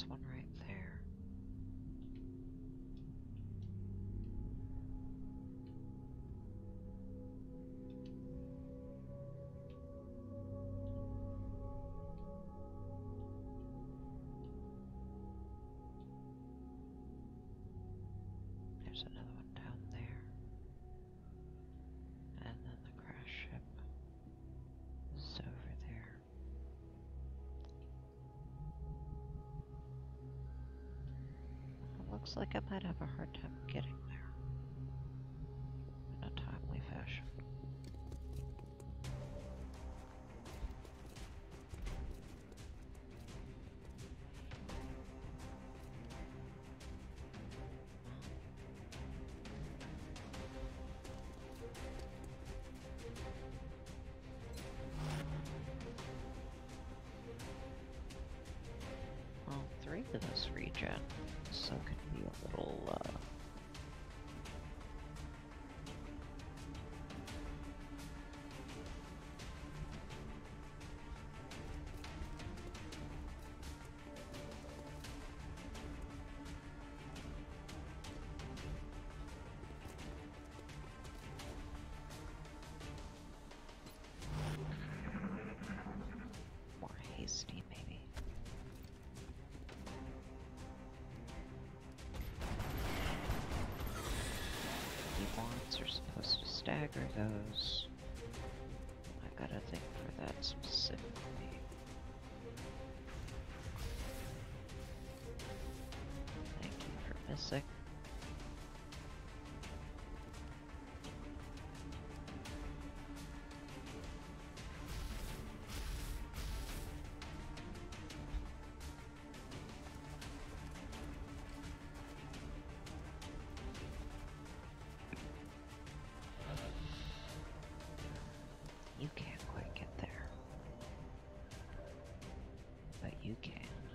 there's one right there. There's another one down there. And then the crash ship is over there. It looks like I might have a hard time getting there in a timely fashion. Well, 3 of this regen, so it can be a little, more hasty, maybe. Wands are supposed to stagger those. I gotta think for that specifically. Thank you for missing. You can't quite get there. But you can.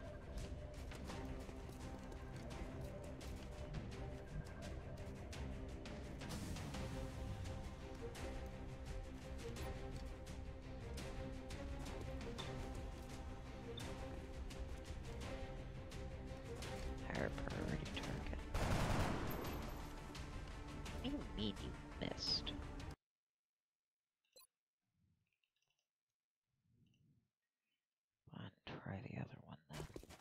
Higher priority target. What do you mean you missed? Try the other one then.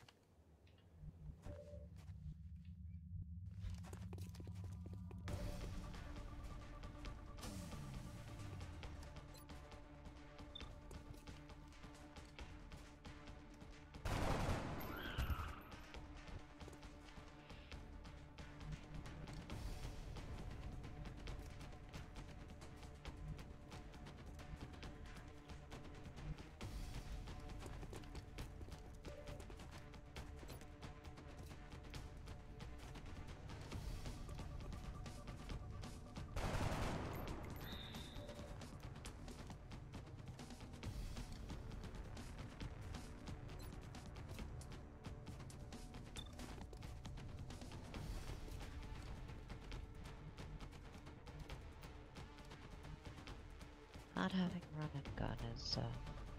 Not having run and gun is a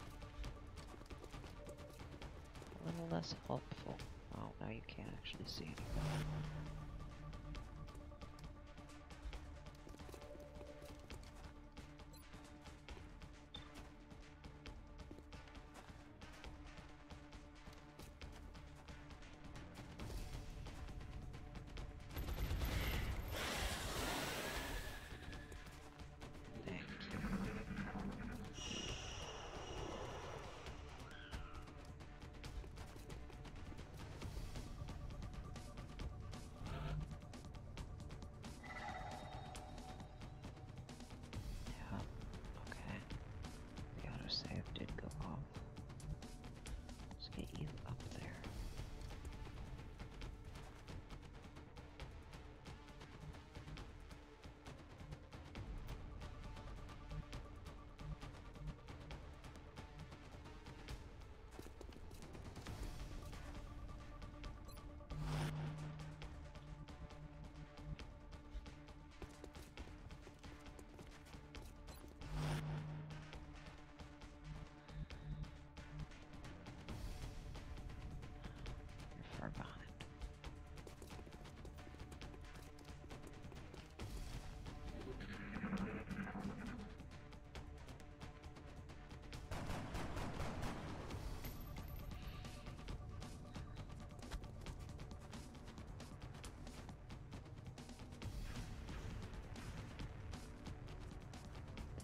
little less helpful. Oh, now you can't actually see anything.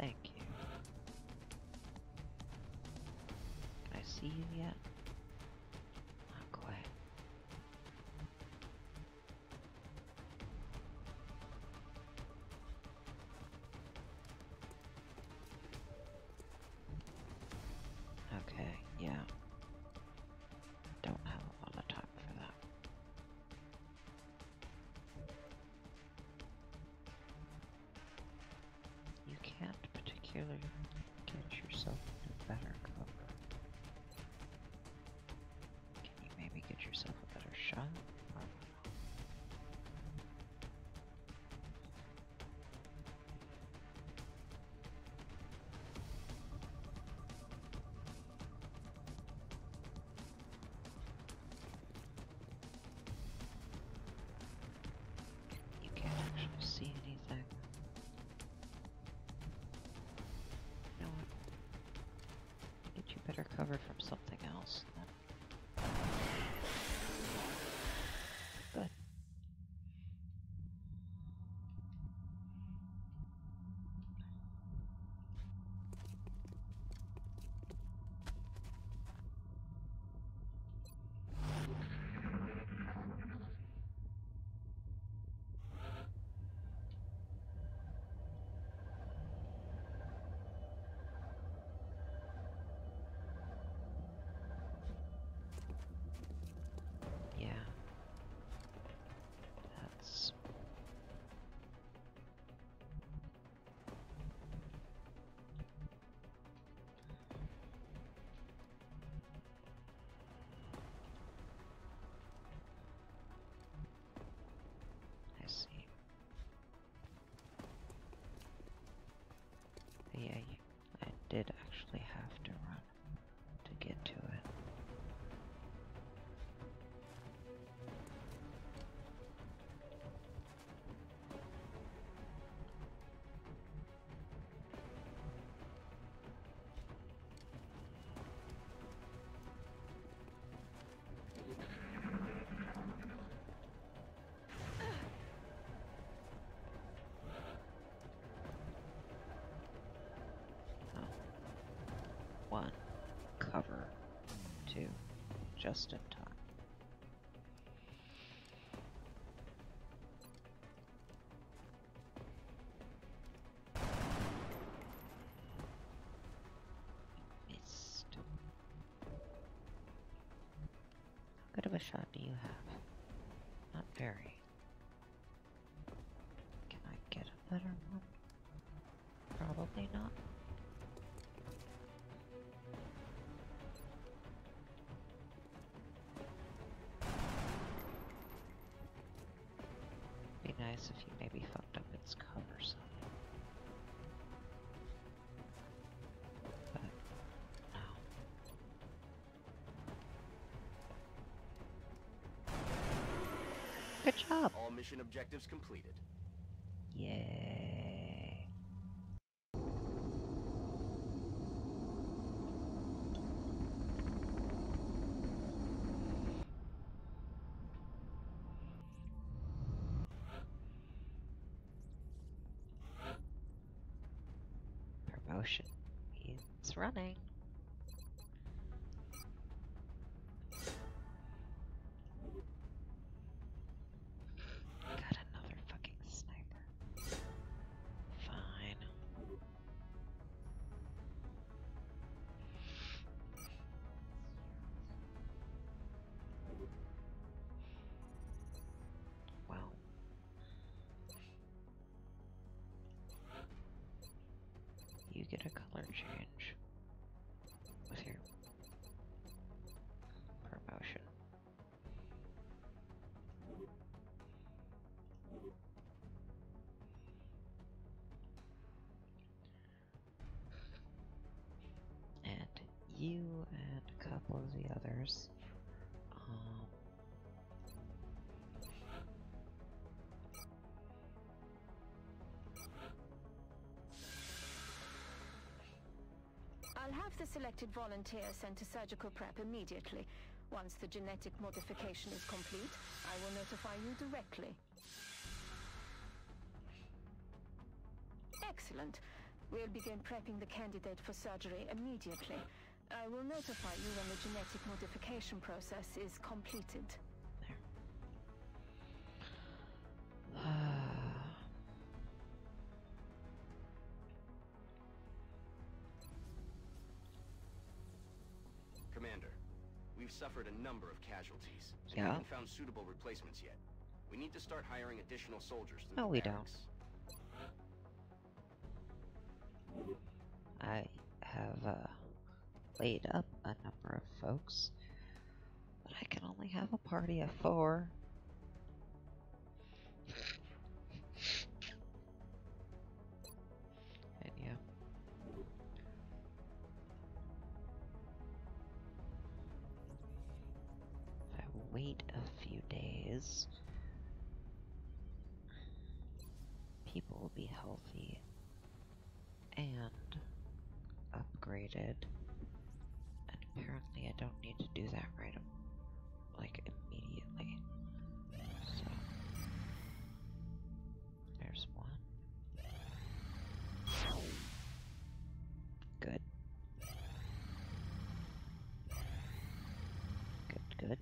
Thank you. Can I see you yet? Not quite. Okay, yeah. Don't have a lot of time for that. You can't particularly get yourself into better cover. Can you maybe get yourself a better shot? You can't actually see anything. You know what? Get you better covered from something else then. Good. Yeah. That's... I see. But yeah, I did actually have to run to get to it. Oh. 1. Cover. 2. Just in time. Missed. How good of a shot do you have? Not very. Can I get a better one? Probably not. Be nice if you maybe fucked up its cover some. But no. Good job. All mission objectives completed. Yay. Promotion. It's running. Got another fucking sniper. Fine. Well. You get a color change with your promotion. And you and a couple of the others, I'll have the selected volunteer sent to surgical prep immediately. Once the genetic modification is complete, I will notify you directly. Excellent. We'll begin prepping the candidate for surgery immediately. I will notify you when the genetic modification process is completed. There. Commander, we've suffered a number of casualties. Yeah. We haven't found suitable replacements yet. We need to start hiring additional soldiers through No, the we barracks. I have laid up a number of folks, but I can only have a party of 4. And yeah. If I wait a few days, people will be healthy and upgraded. And apparently I don't need to do that right like immediately. So there's one. Good. Good.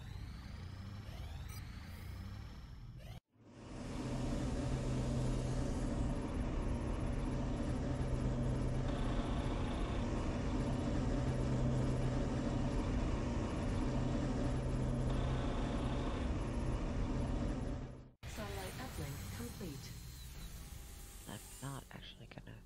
Satellite uplink complete. I'm not actually gonna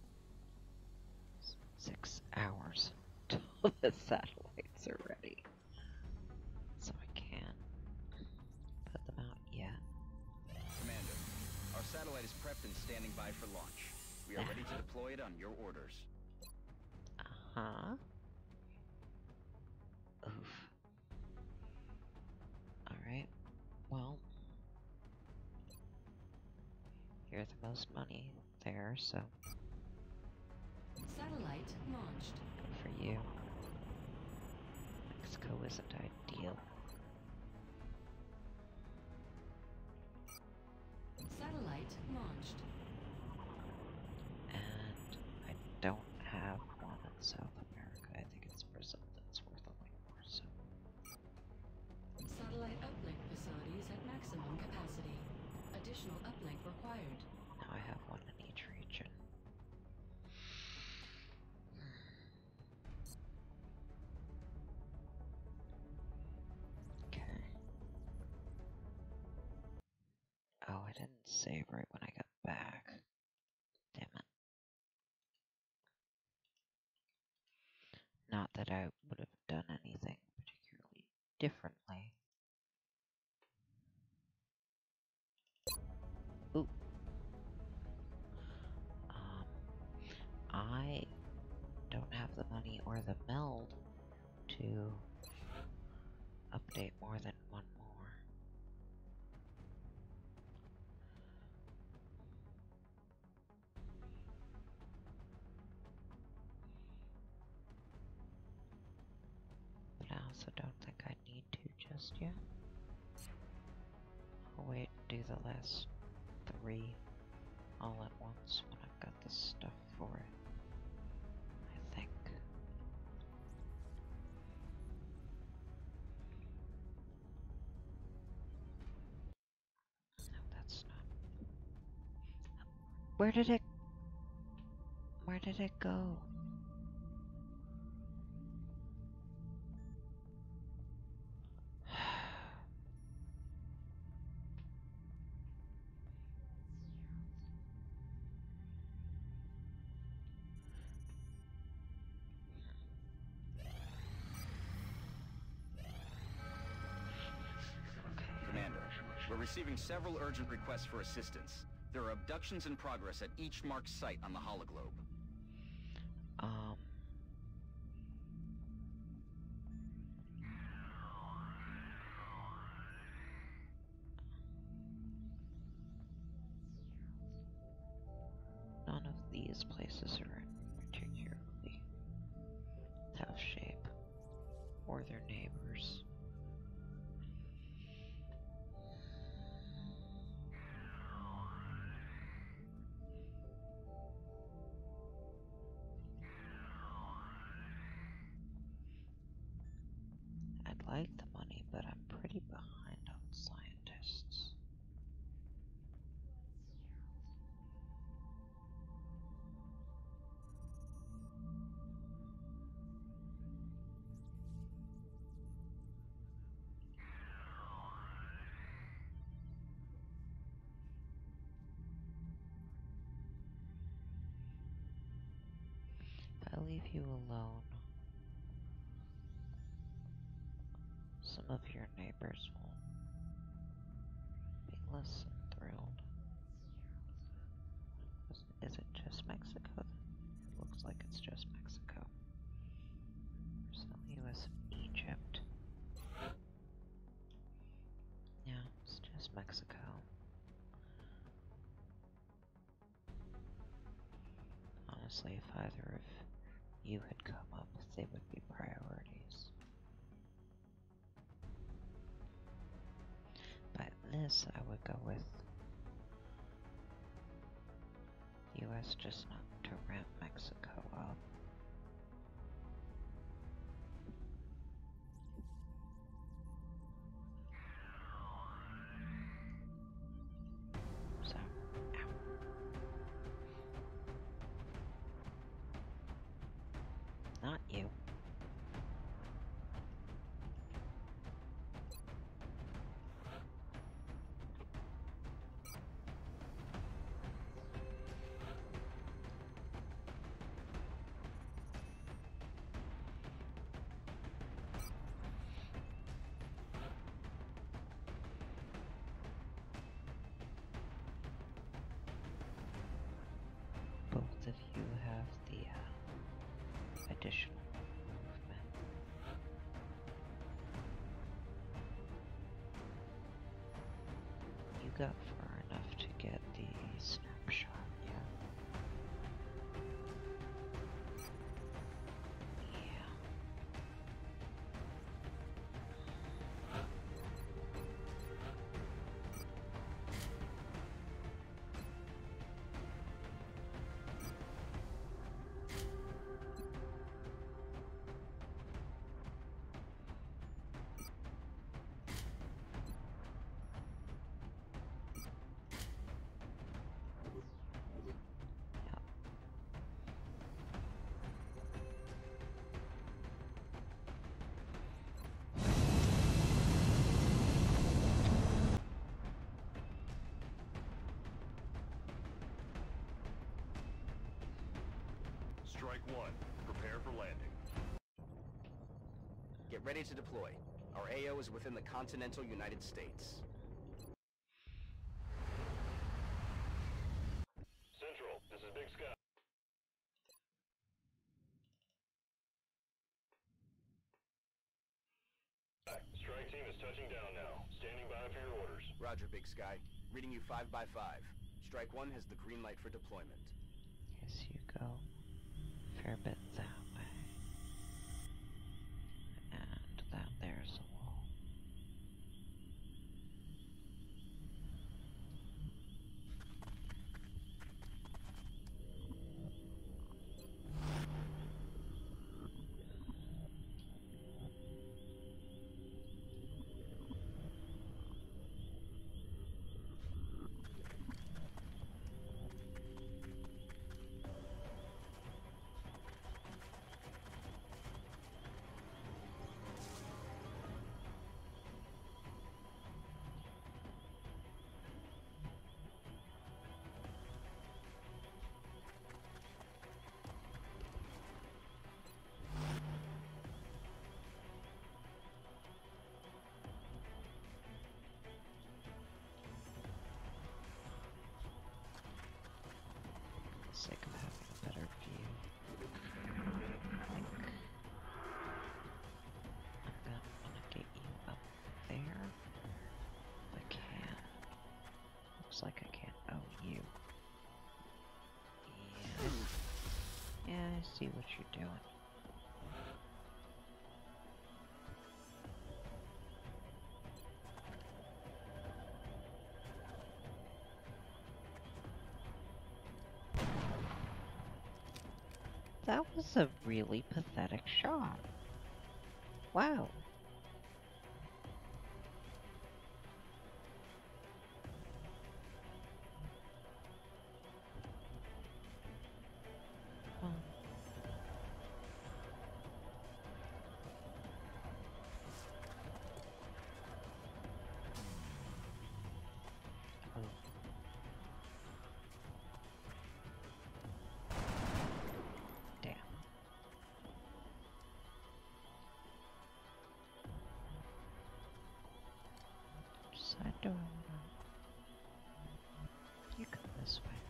6 hours till the satellites are ready. So I can't put them out yet. Commander, our satellite is prepped and standing by for launch. We are ready to deploy it on your orders. Uh-huh. Oof. Alright, well, you're the most money there, so Satellite launched. good for you. Mexico isn't ideal. Satellite launched. And I don't have one in South America. I think it's Brazil that's worth a lot more, so. Satellite uplink facilities at maximum capacity. Additional uplink required. Now I have one in each region. Okay. Oh, I didn't save right when I got back. Damn it. Not that I would have done anything particularly differently. Ooh. I don't have the money or the meld to update more than one more. But I also don't think I need to just yet. I'll wait and do the last 3 all at once when I've got the stuff for it. I think. No, that's not. Where did it go? Commander, we're receiving several urgent requests for assistance. There are abductions in progress at each marked site on the hologlobe. None of these places are in particularly tough shape, or their neighbors. leave you alone, some of your neighbors will be less than thrilled. Is it just Mexico? It looks like it's just Mexico. Brazil, US, and Egypt. Yeah, it's just Mexico. Honestly, if either of you had come up, they would be priorities. But this, I would go with US just not to ramp Mexico up. So, ow. Not you. Both of you have the additional movement. You got far enough to get the snapshot, yeah. Yeah. Strike one. Prepare for landing. Get ready to deploy. Our AO is within the continental United States. Central, this is Big Sky. Strike team is touching down now. Standing by for your orders. Roger, Big Sky. Reading you 5 by 5. Strike one has the green light for deployment. Yes, you go. Fair bit that way. And that there's the wall. Sake of having a better view. I think I'm gonna wanna get you up there. If I can. Looks like I can. Oh, you. Yeah. Yeah, I see what you're doing. That was a really pathetic shot. Wow. Well, oh. Damn. Don't. You come this way.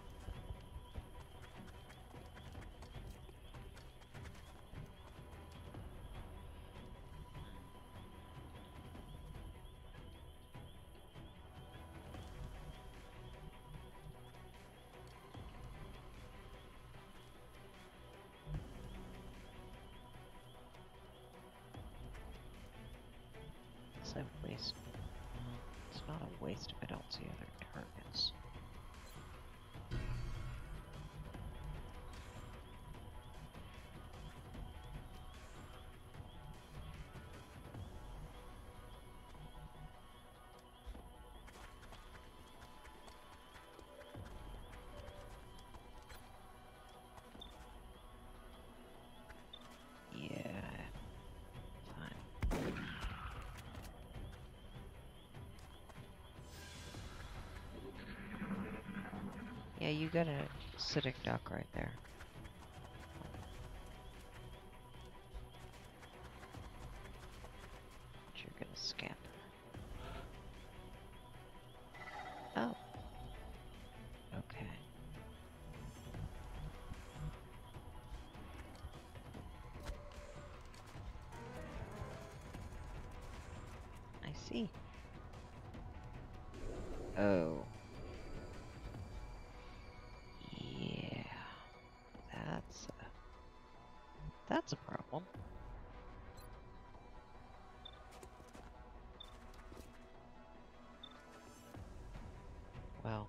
It's a waste. It's not a waste if I don't see other targets. Yeah. Fine. Yeah, you got a acidic duck right there. But you're gonna scamper. Oh. Okay. I see. Oh. Yeah. That's a problem. Well.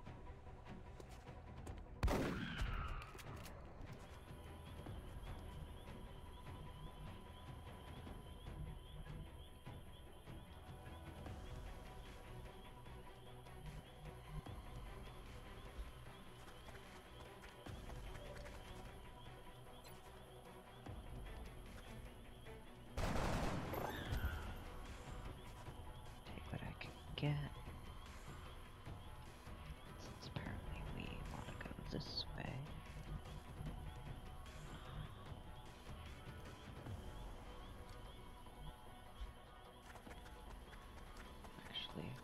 Take what I can get. Since apparently we want to go this way. Actually,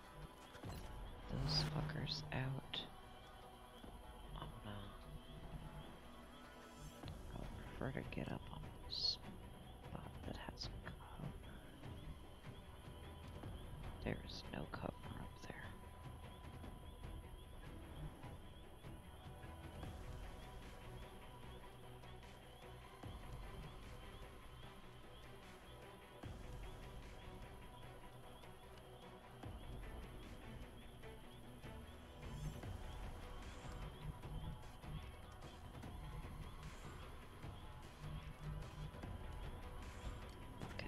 those fuckers out. Oh no. I would prefer to get up on a spot that has cover. There is no cover up there. Okay.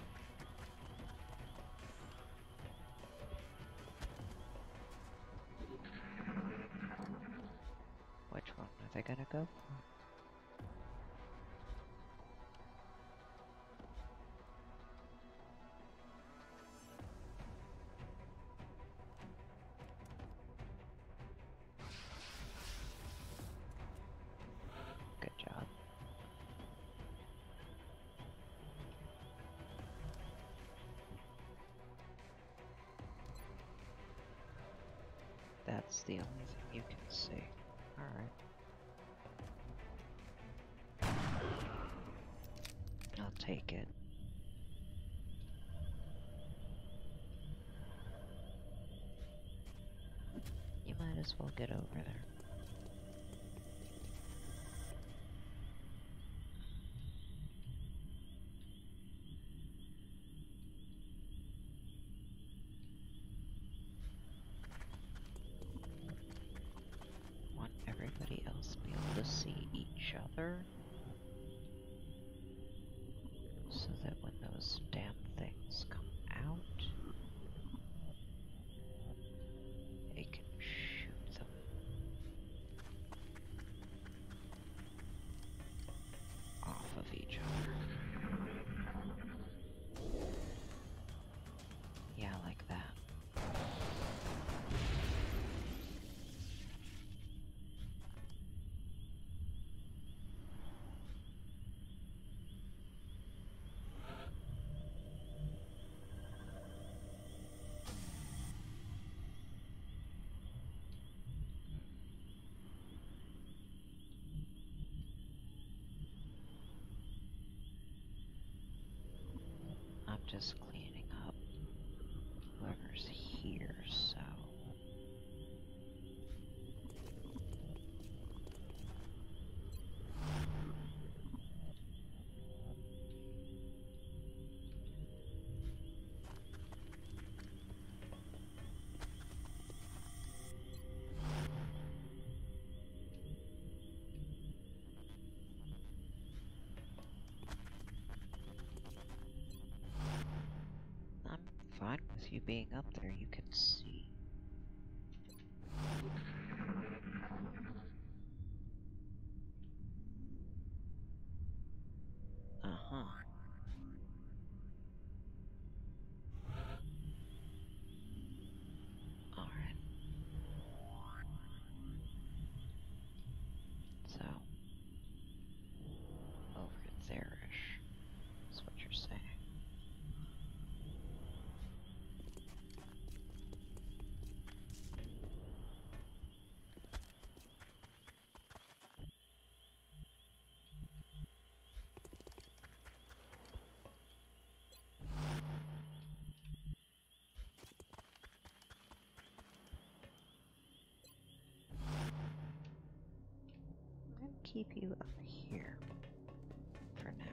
Which one are they gonna go for? Good job. That's the only thing you can see. Alright. I'll take it. You might as well get over there. Want everybody else to be able to see each other? So that when those damn things come out, they can shoot them. Off of each other. Yeah, like that. just cleaning up whoever's here, so... I'm fine with you being up there, you can see. Uh-huh. Alright. So, over there-ish, is what you're saying. I'm gonna keep you up here for now.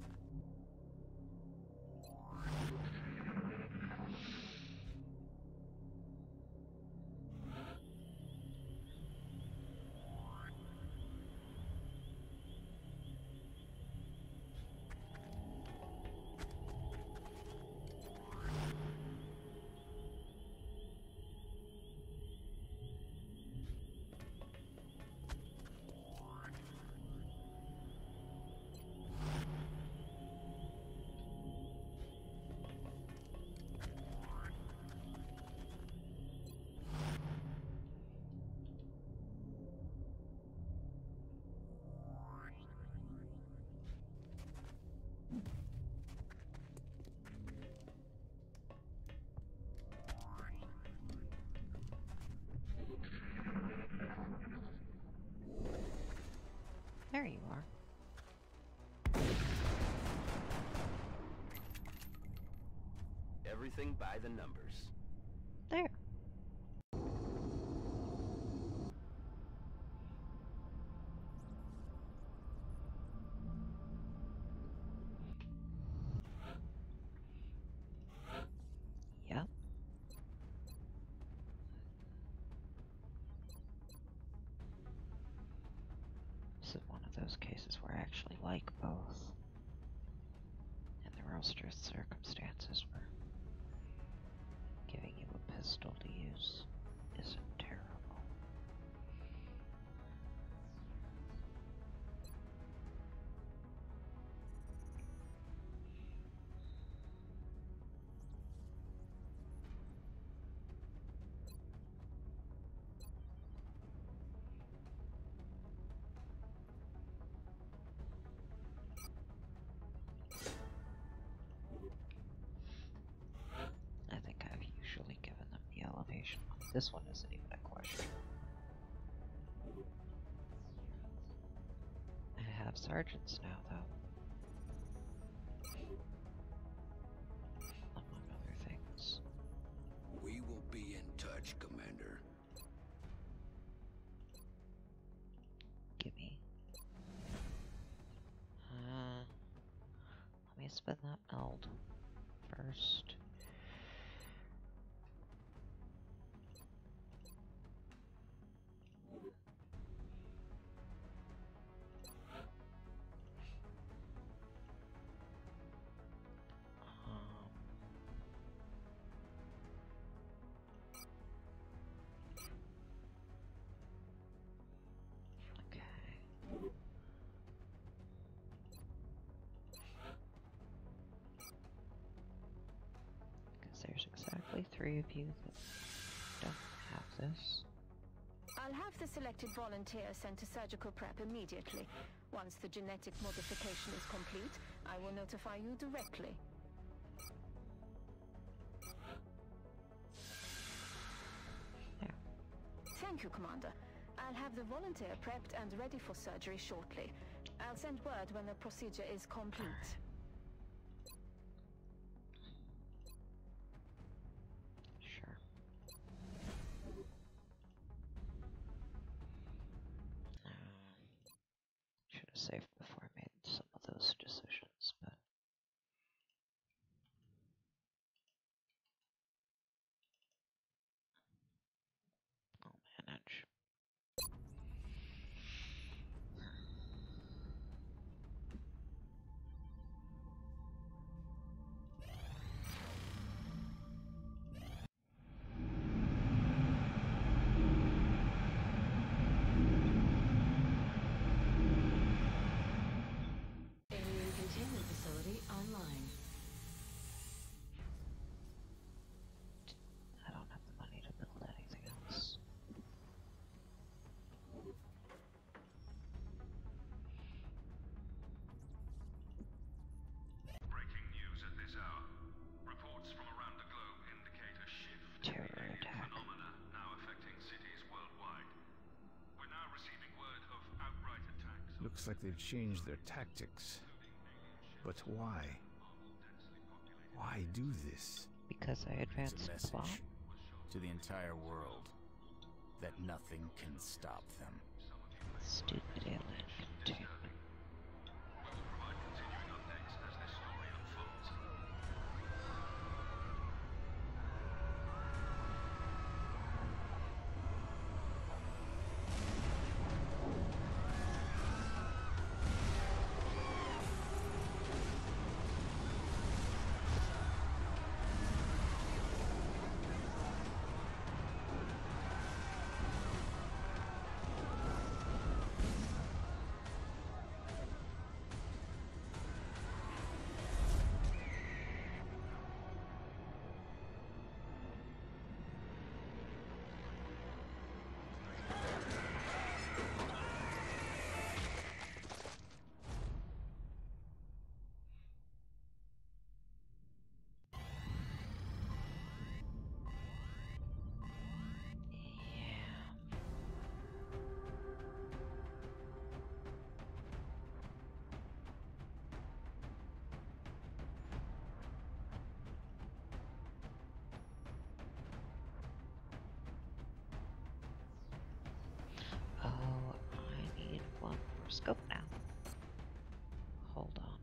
There you are. Everything by the numbers. There. Yep. This is one of those cases where I actually like both. And the roster's circumstances where giving you a pistol to use isn't terrible. I think I've usually given them the elevation. This one isn't even a question. I have sergeants now, though. Among other things. We will be in touch, Commander. Gimme. Let me spin that meld first. Okay. Because there's exactly 3 of you that don't have this. I'll have the selected volunteer sent to surgical prep immediately. Once the genetic modification is complete, I will notify you directly. There. Thank you, Commander. I'll have the volunteer prepped and ready for surgery shortly. I'll send word when the procedure is complete. been safe before I made some of those decisions, but I'll manage. Alien containment facility online. I don't have the money to build anything else. Breaking news at this hour. Reports from around the globe indicate a shift in Terror alien attack. phenomena now affecting cities worldwide. We're now receiving word of outright attacks. Looks like they've changed their tactics. But why? Why do this? Because I It's advanced a the plot. message to the entire world that nothing can stop them. Stupid alien containment. We will provide continuing updates as this story unfolds. Oh, I need one more scope now. Hold on.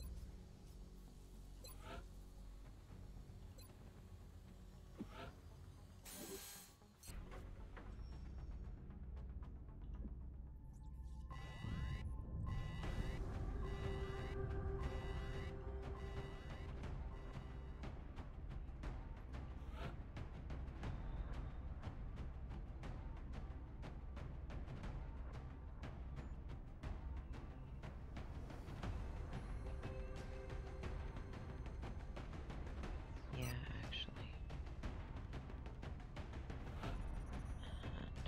Yeah, actually. And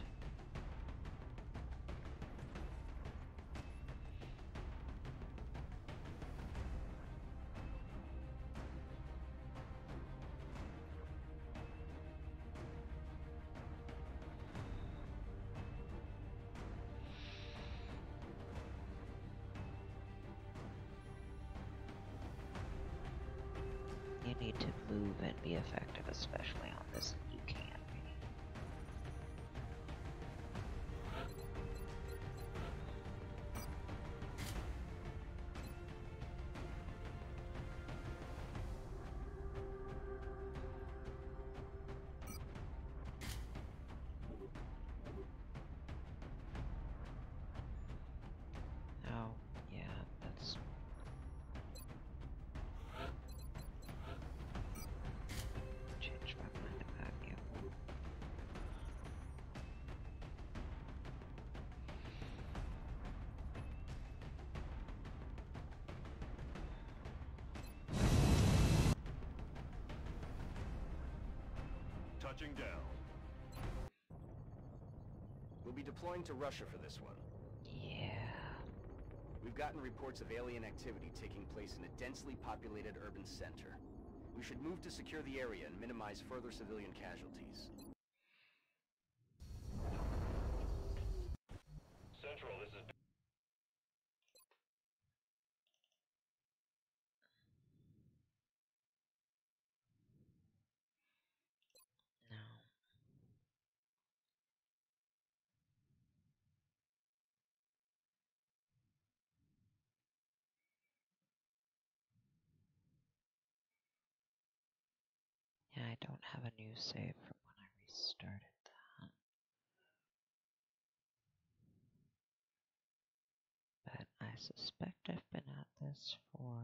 you need to move and be effective, especially on this. You can't be. Oh, yeah, that's... Change my mind about you. Touching down. We'll be deploying to Russia for this one. Yeah. We've gotten reports of alien activity taking place in a densely populated urban center. We should move to secure the area and minimize further civilian casualties. Central, this is... No. I don't have a new save from when I restarted that. But I suspect I've been at this for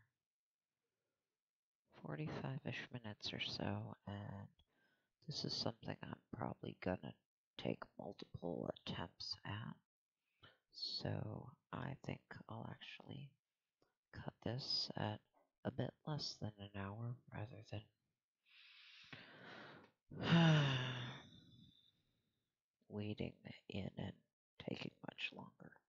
45-ish minutes or so, and this is something I'm probably gonna take multiple attempts at. So I think I'll actually cut this at a bit less than an hour rather than waiting in and taking much longer.